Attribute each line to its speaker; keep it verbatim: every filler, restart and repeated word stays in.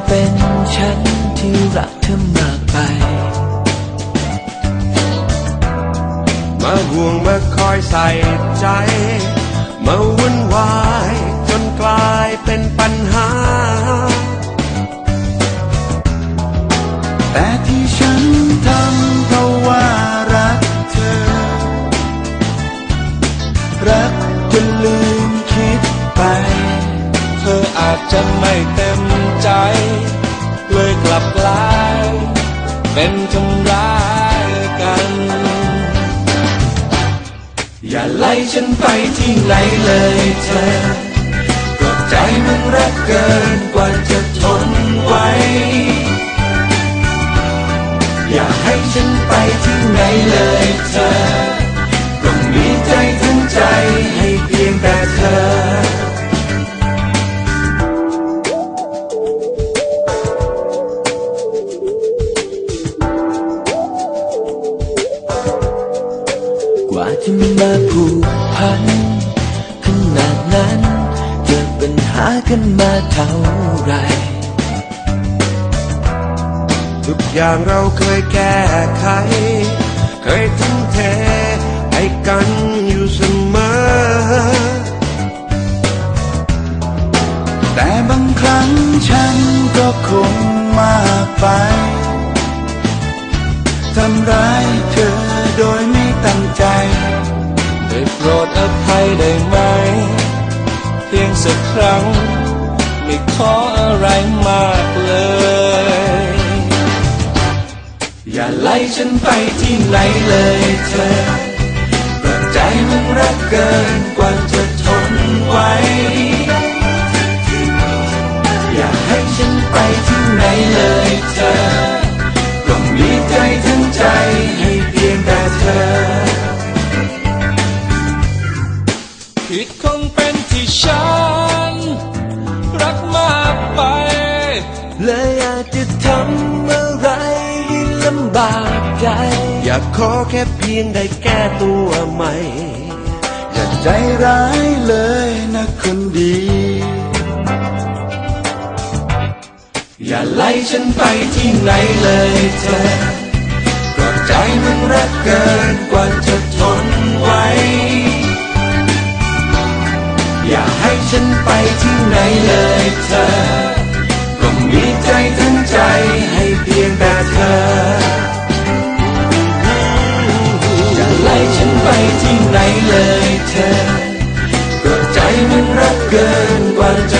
Speaker 1: เป็นฉันที่รักเธอมากไป
Speaker 2: มาห่วงมาคอยใส่ใจมาวุ่นวายจนกลายเป็นปัญหา
Speaker 1: แต่ที่ฉันทำเพราะว่ารักเธอรักจนลืมคิดไป
Speaker 3: เธออาจจะไม่เต็มใจเลยกลับกลายเป็นทำร้ายกัน
Speaker 1: อย่าไล่ฉันไปที่ไหนเลยเธอก็ใจมันรักเกินกว่าจะทนไว้อย่าให้ฉันไปที่ไหนเลยเธอก็มีใจทั้งใจให้เพียงแต่เธอกว่าจะมาผูกพันขนาดนั้นเจอปัญหากันมาเท่าไร
Speaker 2: ทุกอย่างเราเคยแก้ไขเคยทุ่มเทให้กันอยู่เสมอ
Speaker 1: แต่บางครั้งฉันก็คงมากไปทำร้ายเธอโดยไม่ตั้งใจ
Speaker 3: ได้โปรดอภัยได้ไหมเพียงสักครั้งไม่ขออะไรมากเลย
Speaker 1: อย่าไล่ฉันไปที่ไหนเลยเธอเพราะใจมันรักเกินกว่าจะทนไว้อย่าให้ฉันไปที่ไหนเลยเธอก็มีใจทั้งใจให้เพียงแต่เธอ
Speaker 3: ผิดคงเป็นที่ฉันรักมากไป
Speaker 1: เลยอยากจะทำอะไรให้ลำบากใจ
Speaker 2: อยากขอแค่เพียงได้แก้ตัวใหม่
Speaker 1: อย่าใจร้ายเลยนะคนดีอย่าไล่ฉันไปที่ไหนเลยเธอเพราะใจมันรักเกินกว่าจะทนไว้อย่าให้ฉันไปที่ไหนเลยเธอก็มีใจทั้งใจให้เพียงแต่เธออย่าไล่ฉันไปที่ไหนเลยเธอก็ใจมันรักเกินกว่าจะ